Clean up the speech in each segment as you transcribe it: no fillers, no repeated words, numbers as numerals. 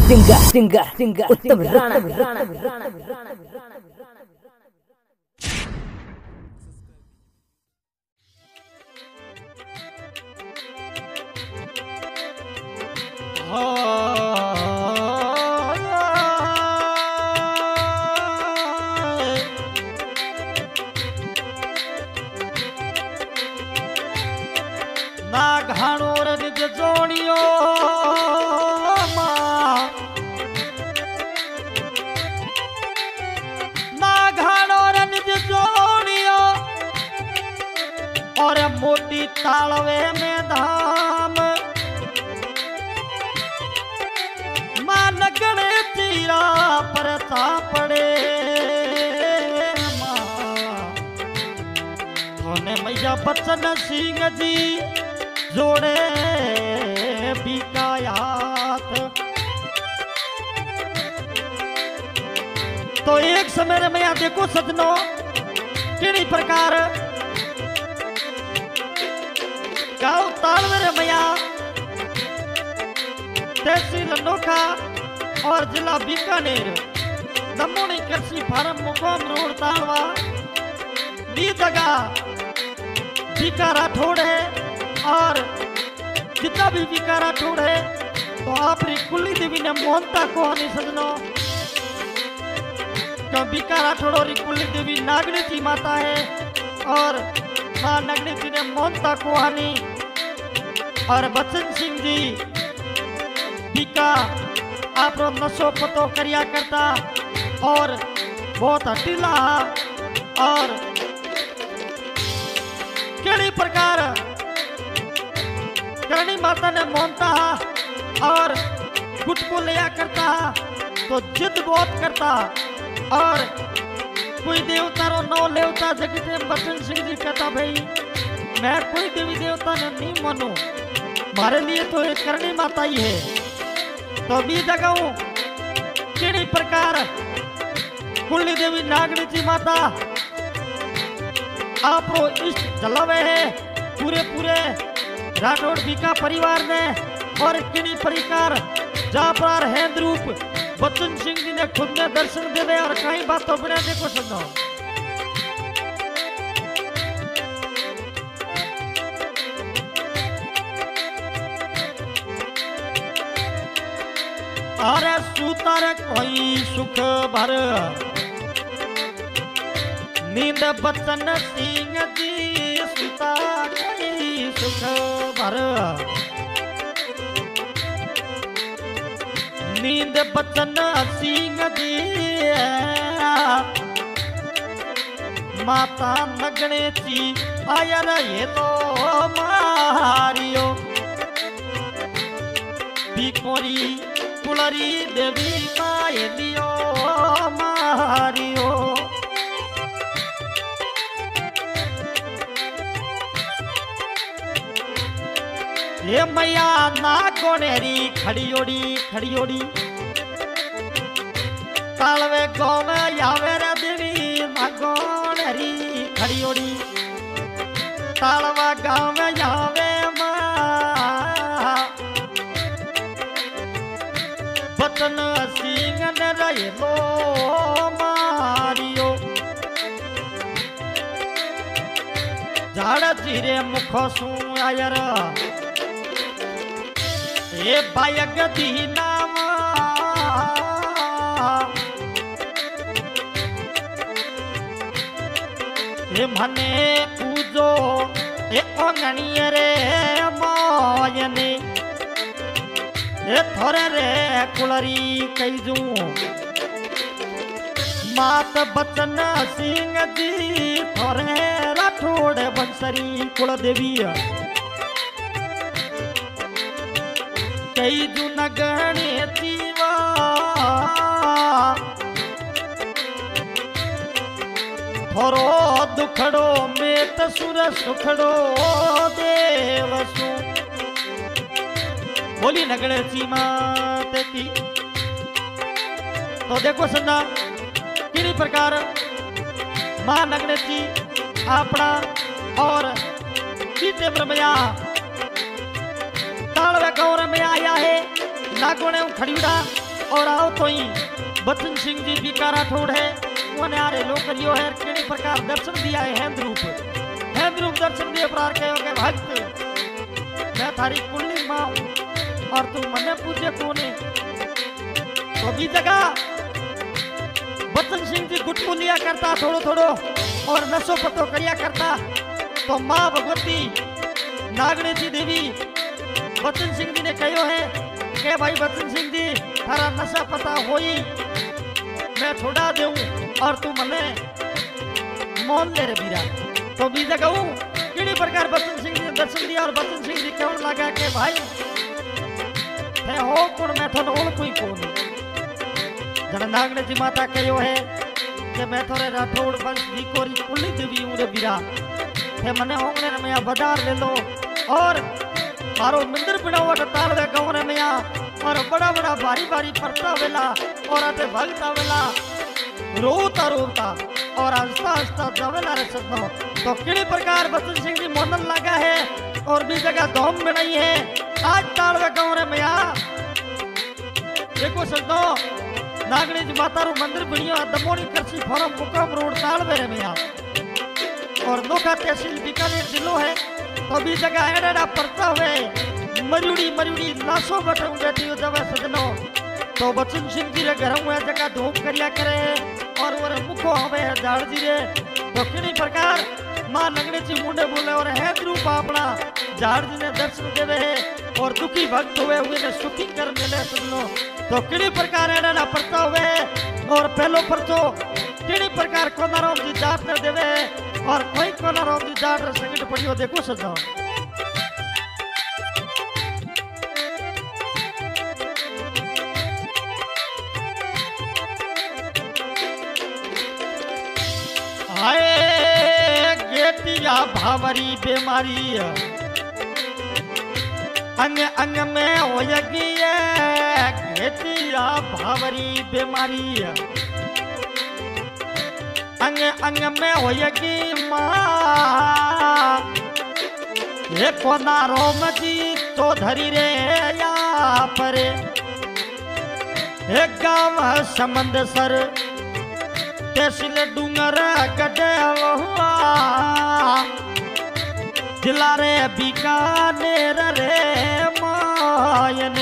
Singer उत्तम राणा। ना घाणो रज जोड़ियो ना घाणो रज जोड़ियो और मोटी तालवे में धाम मां नगणे चीरा पर पड़े थोने मैया बचन सिंह जी जोड़े बिकायात। तो एक समय में यहाँ देखो सजनों किनी प्रकार गाँव तालवेर मैया तहसील अनोखा और जिला बीकानेर दमोनी कृषि फार्म मुकाम रोड तालवा दी जगह बीका राठौड़ है। और जितना भी बीका राठौड़ है तो आपरी कुली देवी ने मोहनता को आनी सजनों क्यों बीका राठौड़ और कुली देवी नागनी की माता है और मां नागनी जी ने मोहनता को आनी और बच्चन सिंह जी बीका आप नशो पतो करिया करता और बहुत हटीला और केड़ी प्रकार करणी माता ने मोहनता और गुटको लिया करता तो जिद बहुत करता और कोई देवता रो नौ लेवता जगते बच्चन सिंह जी कहता भाई मैं कोई देवी देवता ने नहीं मानू मारे लिए तो एक करणी माता ही है। तो भी जगह केड़ी प्रकार कुली देवी नागनी जी माता आपरो इष्ट जलावे है पूरे राठौड़ बीका परिवार ने और किनी परिकार जहाँ पर हैंद रूप बच्चन सिंह जी ने खुद ने दर्शन दे दे और कई बातों बिना देखो सुनो। अरे सूतर कोई सुख भर नींद बच्चन सिंह जी सुता कोई सुख भर नींद बच्चन सिंह जी माता नगणे ची आयर ये लो मारियो बिकोरी कुलरी देवी माए दियो मारियो। ये मैया ना कोनेरी खड़ियोड़ी तालवे गाँव में यावे रे देवी ना कोनेरी खड़ियोड़ी तालवा गाँव में यावे बचन सिंह ने रहे लो मारियो झाड़ जीरे मुख सू आयर ये बायग दी नाम ये मने पूजो ये अंगणिय रे मायने ये थोरे रे कुलरी कैजू मात बचन सिंह जी थोरे राठौड़ बंसरी कुल देवी कई जू नगणे जीवा थोरो दुखड़ो मेत सुर सुखड़ो देवसु बोली नगणे ची मात की। तो देखो सन्ना किनी प्रकार मां नगणे ची अपना और सीते ब्रह्मया तालवे गौर में आया है नागोने खड़ीड़ा और आओ तो ही बचन सिंह जी बीका राठौड़ है उन्हें आरे लो करियो है किनी प्रकार दर्शन दिया है हेंद रूप दर्शन दिए प्रार कहो के भक्त मैं थारी कुंडली मां और तू मने पूजे कोने तो भी जगह बचन सिंह जी गुटकू लिया करता थोड़ो थोड़ो और नशो पतो करिया करता तो मां भगवती नागणी जी देवी बचन सिंह जी ने कहो है के भाई बचन सिंह जी थारा नशा पता होई मैं छोड़ा दूं और तू मने मोल ले रे बीरा तो भी जगह किड़ी प्रकार बचन सिंह जी ने दर्शन दिया और बचन सिंह जी कहने लगा के भाई थे हो कौन मैं थोड़ा और कोई कौन जन नागणी जी माता कहो है कि मैं थोड़े राठौड़ वंश दी कोरी कुली देवी हूं रे बीरा थे मने होंगने में या बाजार ले लो और मारो मंदिर बनाओ ताल वे गाँव में या और बड़ा बड़ा भारी भारी परता वेला और आते भगता वेला रोता और हंसता हंसता जावेला रे सदनो तो किड़ी प्रकार बचन सिंह जी मोनन लगा है और भी जगह धूम बनाई है आज ताल वे गाँव में या देखो सदनो नागणी जी माता रू मंदिर बनियो दमोनी करसी फॉरम मुकाम रोड ताल वे में या और नोखा तहसील बीकानेर जिलो है तो भी जगह एड़ा परता हुए मरुड़ी लाशो बटू बैठी हो जब सजनो तो बचन सिंह जी रे घर में जगह धूप करिया करे और वो मुखो हवे झाड़ जी रे तो किनी प्रकार मां नगणी जी मुंडे बोले और है रूप अपना झाड़ जी ने दर्शन देवे है और दुखी भक्त हुए ने सुखी कर मिले सजनो तो किनी प्रकार एड़ा परता हुए और पहलो परचो किनी प्रकार कोनाराम जी जाट ने देवे और कोई कोनाराम जी जाट रे संकट पड़ियो देखो सजनो हाय गेटिया भावरी बीमारी अंग अंग में होगी गेटिया भावरी बीमारी अंग अंग में होगी माँ ये कोना रोम जी तो धरी रे या परे एक गाँव समंद सर तहसील डूंगर गड्ढे हुआ जिला रे बीकानेर रे मायने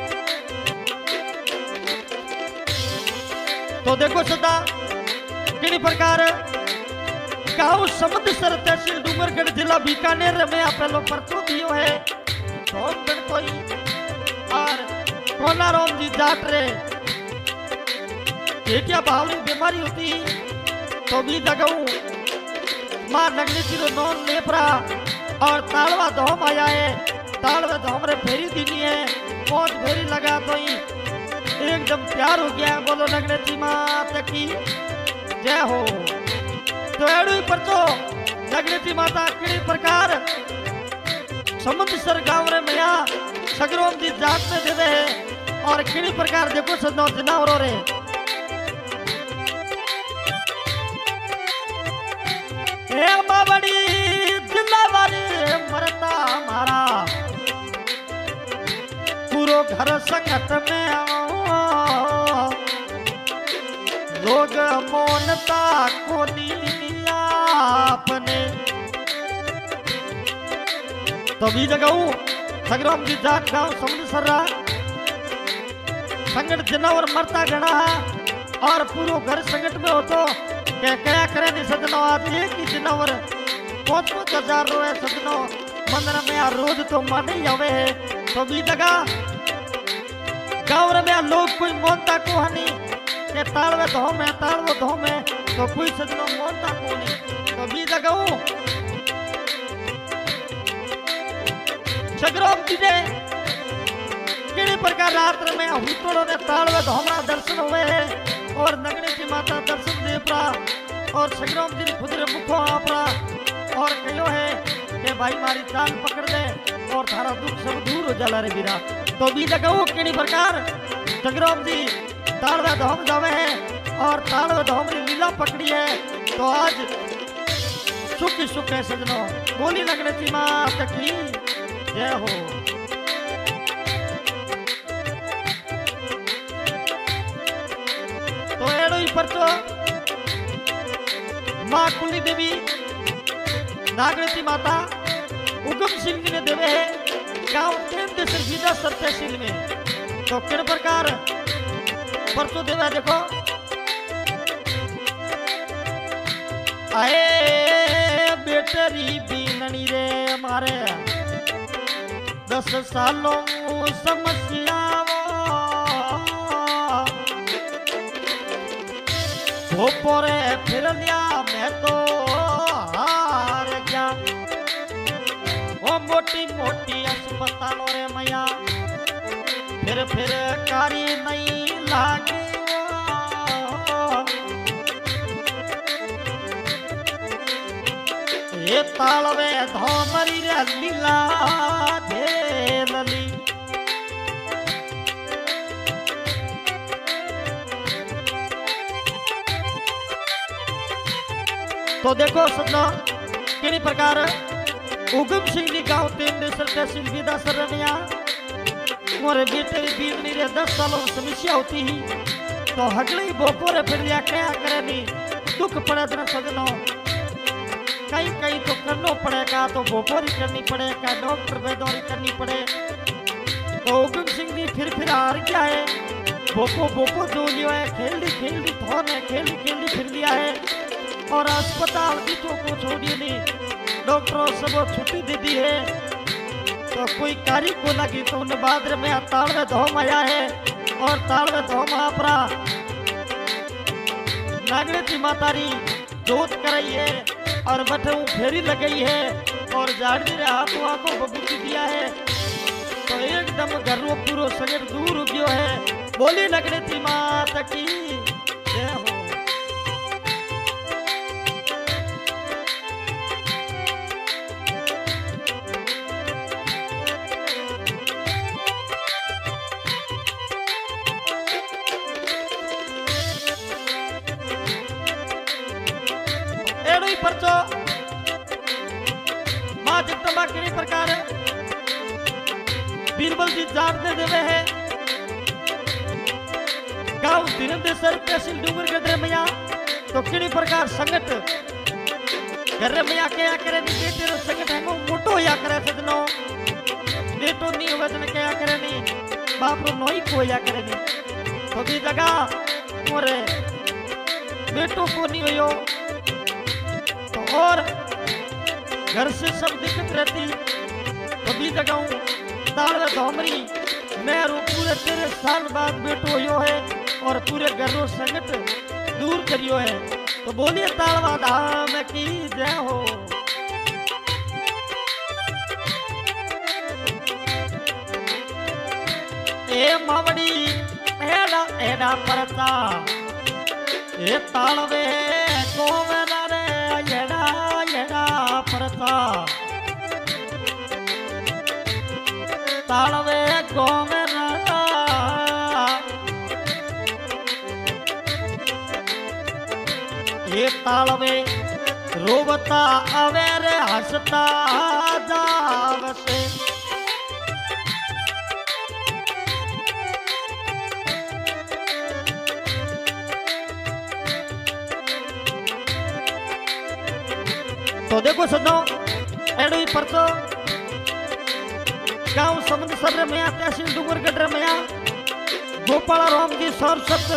तो देखो सदा किनी प्रकार गाँव समंदसर तहसील डूंगरगढ़ जिला बीकानेर में पहलो परचो दियो है और कोनाराम जी जाट रे क्या भावनी बीमारी होती तो भी जगह मां नगनी जी नोन लेपरा और तालवा धोम आया है तालवा धोम रे फेरी दीनी है बहुत फेरी लगा तो ही एकदम प्यार हो गया बोलो नगनी जी माता की जय हो तो एडू ही परचो नगनी जी माता किड़ी प्रकार समंदसर गाँव रे मैया सगरोम जी जात में देवे है और किड़ी प्रकार देखो सदनो जनावरों रे बड़ी जिलावारी मरता हमारा पूरो घर संगत में लोग मोनता को आपने तो भी जगह सगराम जी जाट गाँव समंदसर संगत जनावर मरता गणा और पूरो घर संगत में हो तो क्या करे नहीं सजनो आज एक ही जनावर 5-5 हजार रोए सजनो मंदिर में यार रोज तो मन ही आवे है तो भी जगह गाँव में लोग कोई मोनता को हनी के तालवे धोम है तो कोई सजनो मोनता को नहीं तो भी जगह सगराम जी ने किड़ी प्रकार रात्र में हुतड़ों ने तालवे धोमरा दर्शन हुए है और नगनी की माता दर्शन दे परा और सगराम जी खुद रे मुखो आपरा और कहो है कि भाई मारी चाल पकड़ दे और थारा दुख सब दूर हो जाला रे बीरा तो भी जगह किनी प्रकार सगराम जी तालवे धोम जावे है और तालवे धोम री लीला पकड़ी है तो आज सुख सुख है सजनो बोली नगनी की माता की जय हो परचो माँ कुली देवी नागरती माता उगम सिंह ने देवे है गांव केंद्र सीधा सर तहसील में। तो किन प्रकार परचो देवे देखो आए बेटरी बीननी रे मारे 10 सालों समस्या पोरे फिर लिया मैं तो हार गया वो मोटी मोटी अस्पतालों रे मैया फिर कारी नहीं लागे ये तालवे धोमरी रे लीला धेलली। तो देखो सजना किन प्रकार उगम सिंह नी गांव तेंदेसर तहसील विदा सरनिया मोरे बेटे बीवनी रे 10 सालों समस्या होती ही तो हगले बोपोरे फिर लिया क्या करे नी दुख पड़े तो सजनो कहीं कहीं तो करना पड़ेगा तो बोपोरी करनी पड़ेगा डॉक्टर बेदौरी करनी पड़े। तो उगम सिंह नी फिर हार क्या है बोपो जो लियो है खेलदी थोन है खेलदी फिर लिया है और अस्पताल की तो को छोड़िए नहीं डॉक्टरों सब छुट्टी दे दी है। तो कोई कारी को लगी तो उन्हें बाद में ताल में धोम आया है और ताल में धोम अपरा नागरती मातारी जोत कराई है और बटे फेरी लगाई है और झाड़ी रे हाथों आंखों बबूती दिया है। तो एकदम घर पूरा शरीर दूर हो गयो है। बोली नागरती माता की जय हो। परचो मां जगदम्बा किनी प्रकार बीरबल जी जानते देवे है गांव धीरेन्द्र तहसील डूंगरगढ़ मैया। तो किनी प्रकार संगत घर मैया क्या करे नी बेटे रो संगत है मोटो या करे सजनो बेटो नी होवे तने क्या करे नी बाप रो नोई को या करे नी। तो भी जगह मोरे बेटो को नी होयो और घर से सब दिक्कत रहती कभी जगह ताल धोमरी मैं पूरे 13 साल बाद बेटो यो है और पूरे घर रो संगत दूर करियो है। तो बोलिए तालवा धाम की जय हो। ए मावड़ी एड़ा एड़ा परता ए तालवे गोवेरा रे एड़ा एड़ा परता तालवे गोवेरा ये तालवे रोवता अवेरे हंसता जावसे। तो देखो सदो एडो ही परतो गांव समुद्र सर में तहसील डूंगरगढ़ में गोपाल राम जी सौर सत्य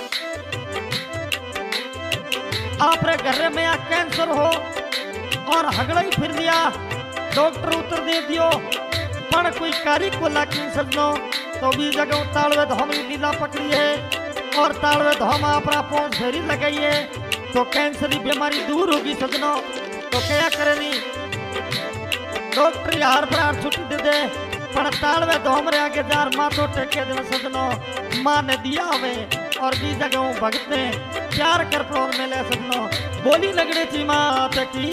आपरे घर में कैंसर हो और हगड़ा ही फिर दिया डॉक्टर उत्तर दे दियो पण कोई कारी को लाकिन सजनो। तो भी जगह तालवे धोम लीला पकड़ी है और तालवे धोम अपना पौन फेरी लगाई है तो कैंसर की बीमारी दूर होगी सजनो। तो क्या करे नी डॉक्टर यार प्राण छुट्टी दे दे पर तालवे धोम रे आगे जार माथो टेके देना सजनो। मां ने दिया हमें और भी जगह भगत ने प्यार कर प्रोन में ले सजनो। बोली लगड़े थी मात की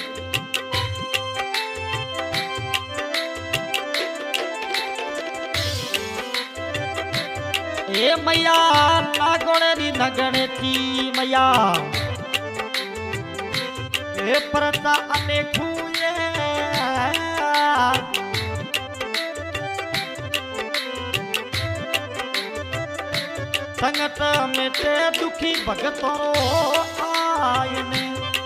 ए मैया लागोड़े नी लगड़े थी मैया ए परता अनेखू ये संगत मिटे दुखी भगतों आयने।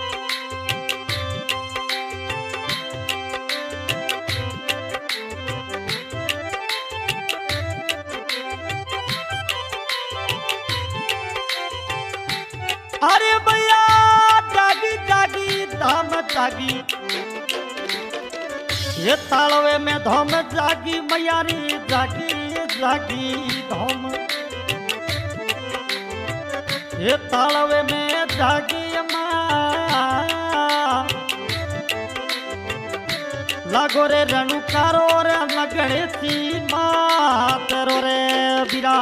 अरे भैया जागी जागी धाम जागी, ये तालवे में धाम जागी मैयारी जागी जागी धाम, ये तालवे में जागी माँ। लागो रे रणुकारो रे नगणे सी माँ तेरो रे बीरा,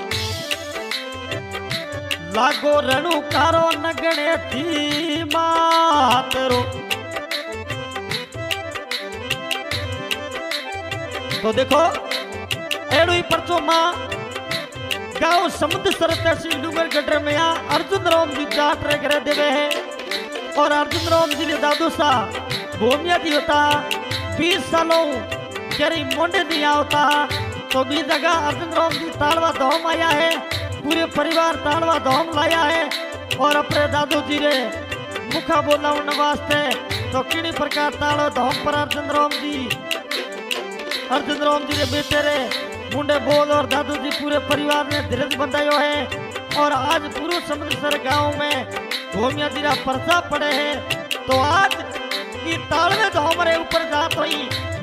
लागो रणुकारो नगणे थी माँ तेरो। तो देखो एड़ो ही परचो माँ गाँव समुद्र सर तहसील डूंगर गटर में यहाँ अर्जुन राम जी जाट रे करे देवे है। और अर्जुन राम जी ने दादू सा भूमिया दी होता 20 सालों जरी मोंडे दिया होता। तो भी जगह अर्जुन राम जी तालवा धाम आया है, पूरे परिवार तालवा धाम लाया है। और अपने दादू जी ने मुखा बोला उन वास्ते तो किनी प्रकार तालो धाम पर अर्जुन राम जी ने बेटे रे मुंडे बोल और दादू जी पूरे परिवार ने धीरज बंधायो है। और आज पूरे समुद्र गांव में भूमिया जी का पर्चा पड़े हैं। तो आज ये तालवे तो हमारे ऊपर जात हुई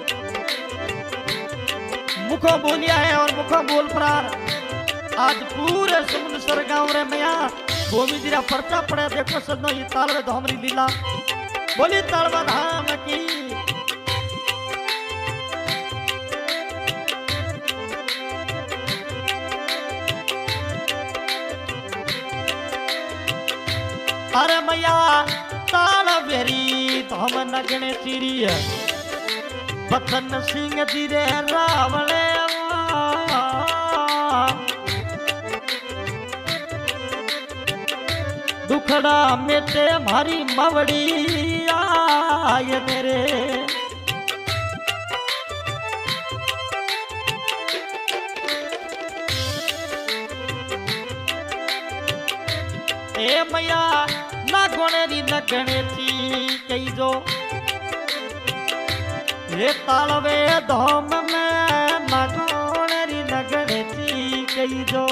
मुखो बोलिया है। और मुखो बोल पर आज पूरे समुद्र गांव रे में भूमि जी का पर्चा पड़े। देखो सदनो ये तालवे तो हमारी लीला बोली तालवा धाम की। अरे मैया ताल बेरी तो हम नगने चिरी है बचन सिंह जी रे रावले दुखड़ा मेटे मारी मवड़ी आय मेरे। ए मैया ना गोनेरी नगणे थी कई जो, ये तालवे धाम में ना गोनेरी नगणे थी कई जो,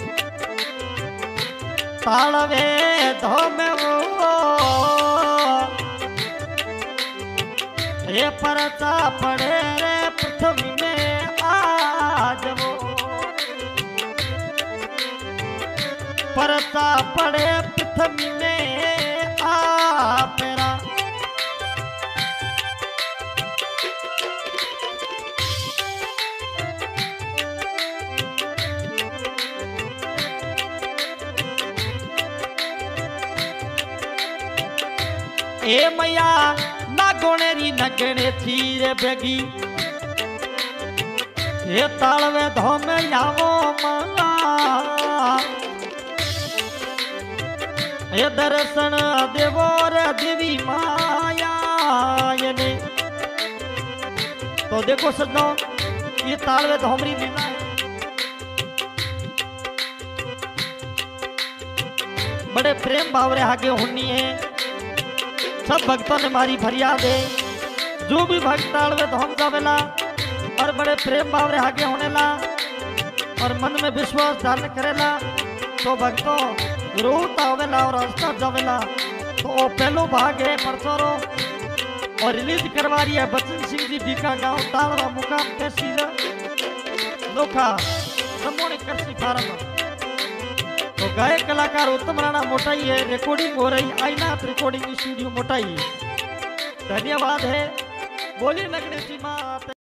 तालवे धाम वो ये परचा पड़े रे पृथ्वी में आज वो, परचा पड़े पृथ्वी में आ मेरा। ए मैया ना गोनेरी नगणे थी रे बेगी, ये तालवे धाम यावो माला, ये दर्शन देवो रे देवी माया ने। तो देखो सजनो ये तालवे तो हमारी लीला है। बड़े प्रेम भाव रे आगे होनी है। सब भक्तों ने मारी फरियाद है, जो भी भक्त तालवे तो हम जावेला और बड़े प्रेम भाव रे आगे होने ला और मन में विश्वास धारण करेला तो भक्तों रोत आवेला और रास्ता जावेला। तो वो पहलो भाग है परचोरो और रिलीज करवा रही है बचन सिंह जी बीका गांव तालवा मुकाम तहसील नोखा समोनी कृषि फार्म। तो गायक कलाकार उत्तम राणा मोटाई है, रिकॉर्डिंग हो रही आईनाथ रिकॉर्डिंग स्टूडियो मोटाई। धन्यवाद है। बोली नगणे सी मात।